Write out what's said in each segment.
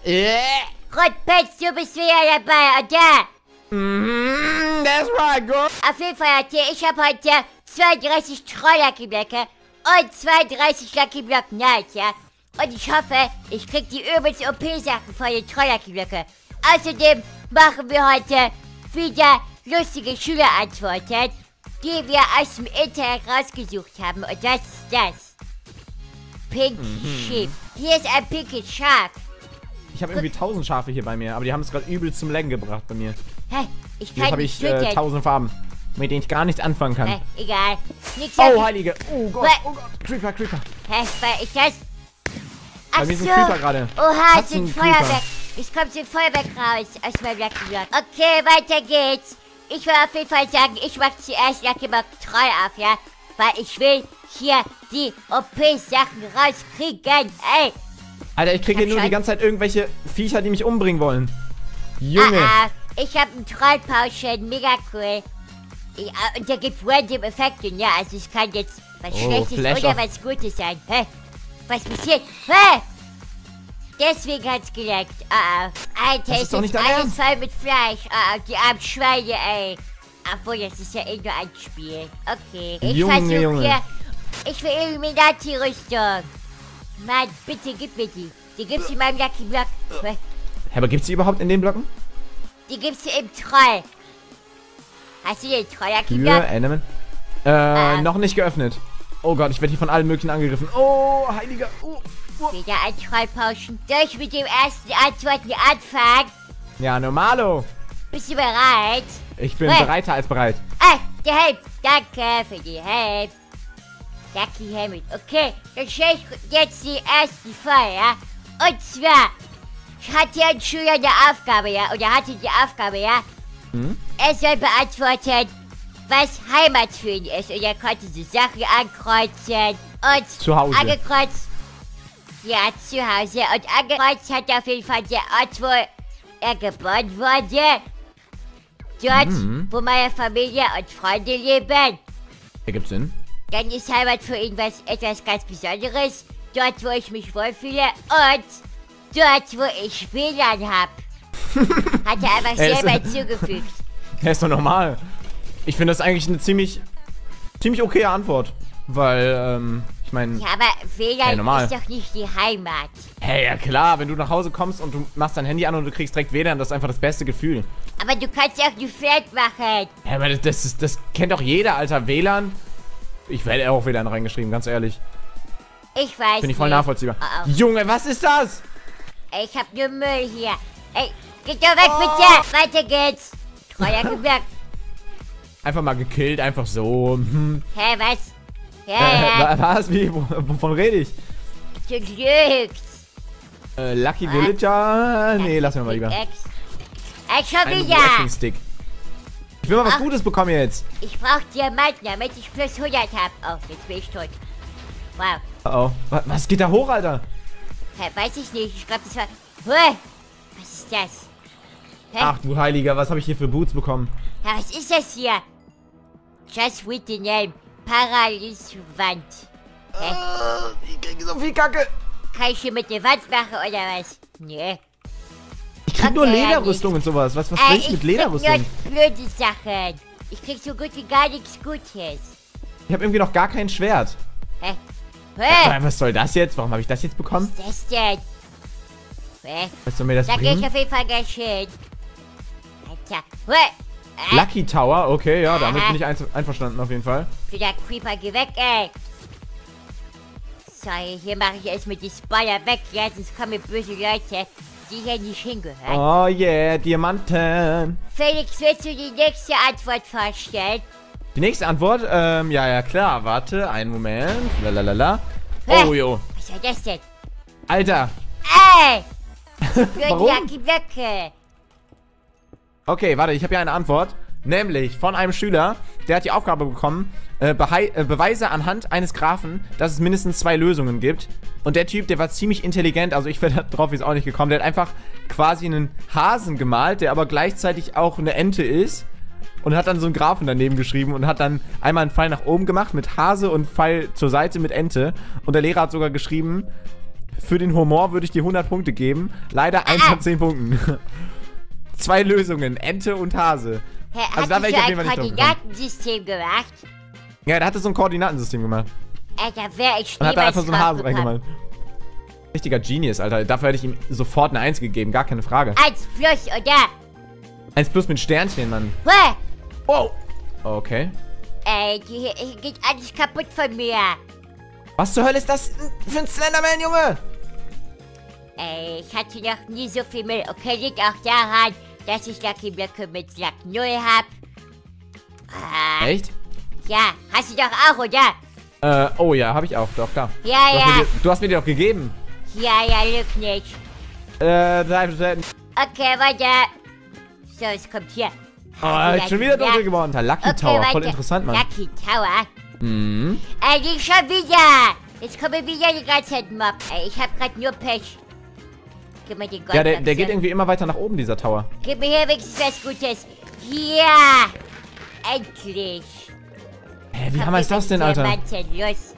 Rotpetz, du bist wieder dabei, oder? That's right, girl. Auf jeden Fall, ich habe heute 32 Troll-Lucky-Blöcke und 32 Lucky-Block Nights, ja? Und ich hoffe, ich krieg die übelst OP-Sachen von den Troll-Lucky-Blöcke. Außerdem machen wir heute wieder lustige Schülerantworten, die wir aus dem Internet rausgesucht haben. Und das ist das. Pink Sheep. Hier ist ein pinkes Schaf. Ich habe irgendwie 1000 Schafe hier bei mir, aber die haben es gerade übel zum Lenken gebracht bei mir. Hä? Ich Hier kann habe nicht ich töten. 1000 Farben, mit denen ich gar nichts anfangen kann. Egal. Nichts Oh, Heilige. Oh Gott, Weil- oh Gott. Creeper, Creeper. Hä, weil ich das... Ach Bei mir so. sind Creeper gerade. Oha, es sind Katzencreeper. Feuerwerk. Es kommt so ein Feuerwerk raus aus meinem Lucky Block. Okay, weiter geht's. Ich will auf jeden Fall sagen, ich mach zuerst Lucky Block 3 auf, ja? Weil ich will hier die OP-Sachen rauskriegen. Ey. Alter, ich kriege hier nur die ganze Zeit irgendwelche Viecher, die mich umbringen wollen. Junge. Ich hab einen Trollpauschen, mega cool. Und der gibt random Effekte, ja? Also es kann jetzt was Schlechtes Flash oder of- was Gutes sein. Hä? Was passiert? Hä? Deswegen hat's geleckt. Alter, Das ist doch nicht dein alles Ernst. voll mit Fleisch. Die armen Schweine, ey. Obwohl, das ist ja eh nur ein Spiel. Okay. Ich Junge, versuche Junge. hier... Ich will Illuminati-Rüstung. Mann, bitte gib mir die. Die gibt's in meinem Lucky Block. Hä, aber gibt's die überhaupt in den Blocken? Die gibt's im Troll. Hast du den Troll-Lucky Tür, Block? Enderman. Noch nicht geöffnet. Oh Gott, ich werde hier von allen möglichen angegriffen. Oh, Heiliger. Wieder ein Trollpauschen. Soll ich mit dem ersten Antworten anfangen? Ja, normalo. Bist du bereit? Ich bin Hey. bereiter als bereit. Der Helm. Danke für die Helm. Lucky Helmet. Okay, dann stelle ich jetzt die ersten vor, ja? Und zwar hatte ein Schüler eine Aufgabe, ja? Oder hatte die Aufgabe, ja? Er soll beantworten, was Heimat für ihn ist. Und er konnte so Sachen ankreuzen. Und Zu Hause. angekreuzt. Ja, zu Hause. Und angekreuzt hat er auf jeden Fall der Ort, wo er geboren wurde. Dort, wo meine Familie und Freunde leben. Ergibt Sinn. Dann ist Heimat für ihn etwas ganz Besonderes. Dort, wo ich mich wohlfühle. Und dort, wo ich WLAN habe. Hat er einfach Er ist- selber hinzugefügt. Ja, ist doch normal. Ich finde das eigentlich eine ziemlich okaye Antwort. Weil, ich meine... Ja, aber WLAN normal. ist doch nicht die Heimat. Hey, ja klar, wenn du nach Hause kommst und du machst dein Handy an und du kriegst direkt WLAN, das ist einfach das beste Gefühl. Aber du kannst ja auch die Flat machen. Ja, aber das kennt doch jeder, Alter. WLAN... Ich werde auch WLAN reingeschrieben, ganz ehrlich. Ich weiß Finde ich voll nicht. nachvollziehbar. Oh, Junge, was ist das? Ey, ich hab nur Müll hier. Ey, geht doch weg bitte. Weiter geht's. Treuer gemerkt. Einfach mal gekillt, einfach so. Hä, was? Ja, Was? Wie? Wovon rede ich? du lügst. Lucky Villager? Nee, lassen wir mal lieber. Ey, schon Ein wieder. Walking Stick. Ich will mal was Ach. Gutes bekommen jetzt. Ich brauch Diamanten, damit ich plus 100 hab. Oh, jetzt bin ich tot. Wow. Oh, was geht da hoch, Alter? Hä, weiß ich nicht. Ich glaube, das war... Huh. Was ist das? Hä? Ach du Heiliger, was habe ich hier für Boots bekommen? Ja, was ist das hier? Just with the name. Parallelwand. Ich kriege so viel Kacke. Kann ich hier mit der Wand machen oder was? Nee. Ich krieg nur Okay, ja, Lederrüstung und sowas. Was will ich mit Lederrüstung? krieg nur blöde Sachen. Ich krieg so gut wie gar nichts Gutes. Ich habe irgendwie noch gar kein Schwert. Hä? Hä? Was soll das jetzt? Warum habe ich das jetzt bekommen? Was ist das denn? Hä? Was soll mir das Da gehe ich bringen? auf jeden Fall gleich hin. Alter. Hä? Lucky Tower, okay, ja, damit bin ich einverstanden auf jeden Fall. Der Creeper, geh weg, ey. Sorry, hier mache ich erstmal die Spider weg, ja, sonst kommen böse Leute, die hier nicht hingehören. Oh yeah, Diamanten. Felix, willst du die nächste Antwort vorstellen? Die nächste Antwort, ja, klar, warte, einen Moment. Lalalala. Hä? Oh, jo. Was soll das denn? Alter. Ey! Warum? Blöde Blöcke. Okay, warte, ich habe ja eine Antwort. Nämlich von einem Schüler, der hat die Aufgabe bekommen, beweise anhand eines Graphen, dass es mindestens 2 Lösungen gibt. Und der Typ, der war ziemlich intelligent, also ich wäre darauf jetzt auch nicht gekommen. Der hat einfach quasi einen Hasen gemalt, der aber gleichzeitig auch eine Ente ist. Und hat dann so einen Graphen daneben geschrieben und hat dann einmal einen Pfeil nach oben gemacht mit Hase und Pfeil zur Seite mit Ente. Und der Lehrer hat sogar geschrieben, Für den Humor würde ich dir 100 Punkte geben. Leider 1 von 10 Punkten. 2 Lösungen, Ente und Hase. Hä, Also da hat wäre die ich auf so jeden ein Fall nicht drauf gekommen. Koordinatensystem gemacht? Ja, der hatte so ein Koordinatensystem gemacht. Alter, wäre ich Und hat da niemals einfach so einen Hasen draufgekommen. reingemalt. Richtiger Genius, Alter. Dafür hätte ich ihm sofort eine 1 gegeben, gar keine Frage. 1 plus, oder? 1 plus mit Sternchen, Mann. Hä? Wow. Okay. Ey, hier geht alles kaputt von mir. Was zur Hölle ist das für ein Slenderman, Junge? Ey, ich hatte noch nie so viel Müll. Okay, liegt auch daran, dass ich Lucky Blöcke mit Lack 0 hab. Echt? Ja, hast du doch auch, oder? Oh ja, habe ich auch. Doch, klar. Ja, ja. Du hast mir die doch gegeben. Ja, lüg nicht. Okay, weiter. So, es kommt hier. Oh, schon wieder dunkel geworden. Lucky Tower, voll weiter. interessant, Mann. Lucky Tower? Mhm. Ey, nicht schon wieder. Jetzt kommen wieder die ganze Zeit Mob. Ey, ich hab grad nur Pech. Gib mir den Gold. Ja, der geht irgendwie immer weiter nach oben, dieser Tower. Gib mir hier wenigstens was Gutes. Ja! Endlich! Hä, wie hammer ist das denn, Alter? Diamanten, los!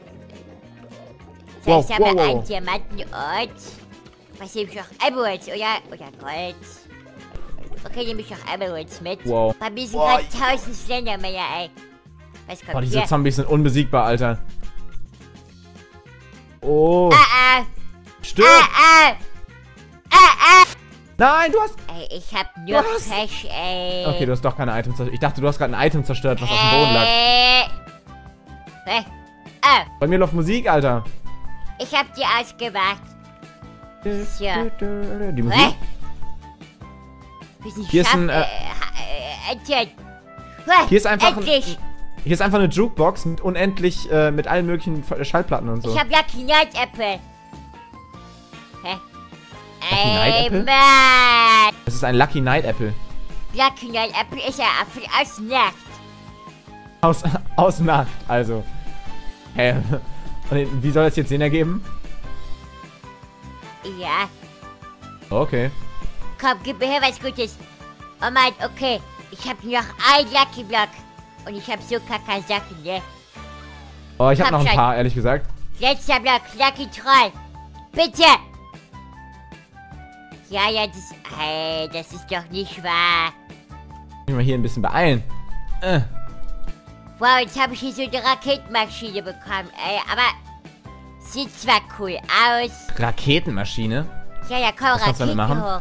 So, Wow, ich habe wow, einen wow. Diamantenort. Was nehme ich noch? Emeralds, oder Gold. Okay, nehme ich noch Emeralds mit. Wow. Bei mir sind gerade 1000 Slendermänner, ey. Was kommt Boah, diese hier? Zombies sind unbesiegbar, Alter. Oh. Stirb! Nein, du hast... Ey, ich hab nur Was? Pech, ey. Okay, du hast doch keine Items zerstört. Ich dachte, du hast gerade ein Item zerstört, was auf dem Boden lag. Bei mir läuft Musik, Alter. Ich hab die ausgemacht. So. Die Musik? Hier ist ein, hier ist einfach Endlich. Hier ist einfach eine Jukebox mit unendlich, mit allen möglichen Schallplatten und so. Ich hab Lucky Night Apple. Hä? Lucky Night Apple? Mann. Das ist ein Lucky Night Apple. Lucky Night Apple ist ein Apfel aus Nacht. Aus Nacht, also. Hä? Und wie soll das jetzt Sinn ergeben? Ja. Okay. Komm, gib mir her was Gutes. Oh Mann, okay. Ich hab noch einen Lucky Block. Und ich hab so kacke Sachen, ne? Oh, ich hab Komm noch ein schon. paar, ehrlich gesagt. Letzter Block, Lucky Troll. Bitte. Ja, das... Hey, das ist doch nicht wahr. Ich mal hier ein bisschen beeilen. Wow, jetzt habe ich hier so eine Raketenmaschine bekommen, ey. Aber sieht zwar cool aus. Raketenmaschine? Ja, komm, Was kannst du damit Raketen machen? hoch.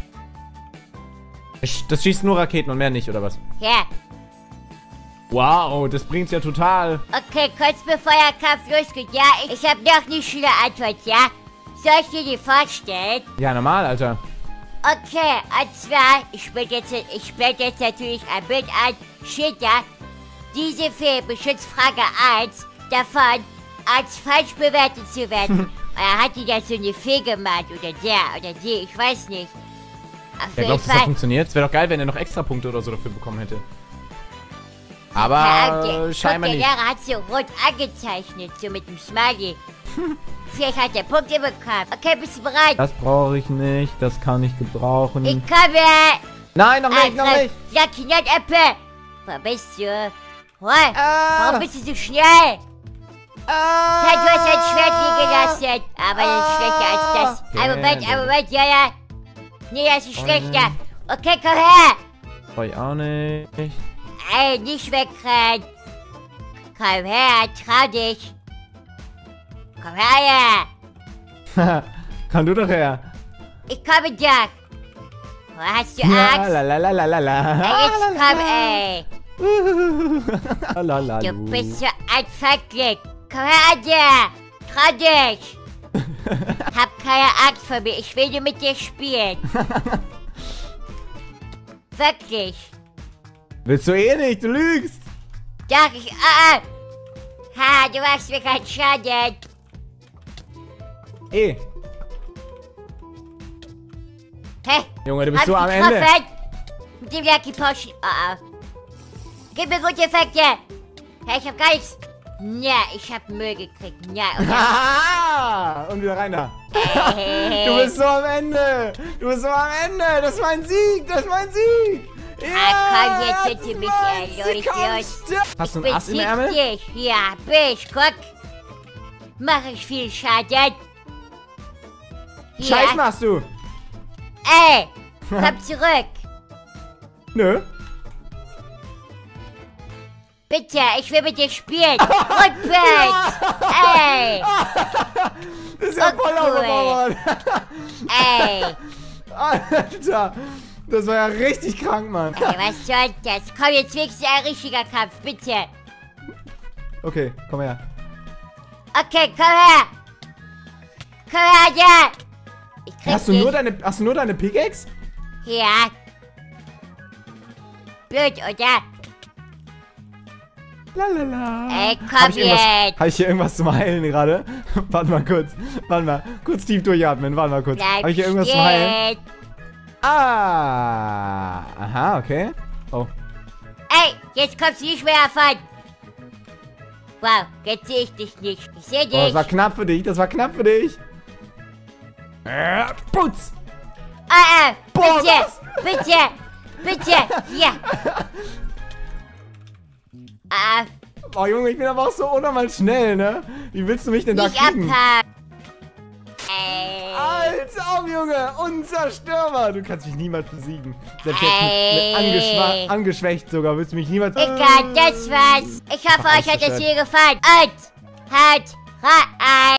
Das schießt nur Raketen und mehr nicht, oder was? Ja. Wow, das bringt's ja total. Okay, kurz bevor der Kampf losgeht, ja, ich habe noch eine schöne Antwort, ja? Soll ich dir die vorstellen? Ja, normal, Alter. Okay, und zwar, ich blende jetzt natürlich ein Bild an, steht da, diese Fee beschützt Frage 1 davon, als falsch bewertet zu werden. Oder hat die da so eine Fee gemalt, oder der, oder die, ich weiß nicht. Auf Ja, jeden glaubst du, das Fall. hat funktioniert? Es wäre doch geil, wenn er noch Extrapunkte oder so dafür bekommen hätte. Ja, Aber scheinbar der nicht. Lehrer hat so rot angezeichnet, so mit dem Smiley. Vielleicht hat er Punkte bekommen. Okay, bist du bereit? Das brauche ich nicht, das kann ich gebrauchen. Ich komme! Nein, noch nicht, noch nicht. Lucky Night Apple! Wo bist du? What? Warum bist du so schnell? Hey, du hast ein Schwert liegen lassen. Aber das ist schlechter als das. Ein Moment, ja. Nee, das ist schlechter. Okay, komm her. Brauche ich auch nicht. Ey, nicht wegrennen. Komm her, trau dich. Komm her. Komm du doch her. Ich komme doch. Oh, hast du Ja, Angst? la la la la la la. Ey, jetzt komm, ey. La, Du bist so ein Feigling. Komm her an dir. Trau dich. Hab keine Angst vor mir. Ich will nur mit dir spielen. Wirklich. Willst du eh nicht, du lügst. Doch, Ha, du machst mir keinen Schaden. Eh. Hä? Junge, du bist Hab so ich am Ende. getroffen? Mit dem Lucky Potion. Gib mir gute Effekte. Hey, ich hab gar nichts. Ja, ich hab Müll gekriegt. Ja, okay. Haha! Und wieder rein da. Du bist so am Ende. Du bist so am Ende. Das ist mein Sieg. Das ist mein Sieg. komm, jetzt das sind sie ist mich, mein ey, Sieg. los, Komm, los. stirb. Hast du ein Ass im Ärmel? Dich. Ja, bin ich. Guck. Mach ich viel Schaden. Ja. Scheiß machst du. Ey, komm zurück. Nö. Bitte, ich will mit dir spielen. Rückwärts. Ey. Das ist ja voll cool. aufgebaut. Ey. Alter. Das war ja richtig krank, Mann. Ey, was soll das? Komm, jetzt wenigstens ein richtiger Kampf, bitte. Okay, komm her. Okay, komm her. Komm her, ja. Ich krieg Hast du nur deine Pickaxe? Ja. Blöd, oder? Lalala. Ey, komm jetzt. Habe ich hier irgendwas zum Heilen gerade? Warte mal kurz. Warte mal. Kurz tief durchatmen. Warte mal kurz. Bleib Habe ich hier irgendwas zum Heilen? stehen. Ah. Aha, okay. Oh. Ey, jetzt kommst du nicht mehr davon. Wow, jetzt sehe ich dich nicht. Ich sehe dich. Oh, das war knapp für dich. Das war knapp für dich. Putz. Bitte, was? bitte, bitte, ja. Oh, Junge, ich bin aber auch so unnormal schnell, ne? Wie willst du mich denn da Nicht kriegen? abhaken. Ey. Als ob, Junge! Unzerstörbar! Du kannst mich niemals besiegen. Selbst jetzt Ey. angeschwächt sogar, willst du mich niemals... Egal, das war's. Ich hoffe, Ach, euch hat das alles hier gefallen. Und haut rein.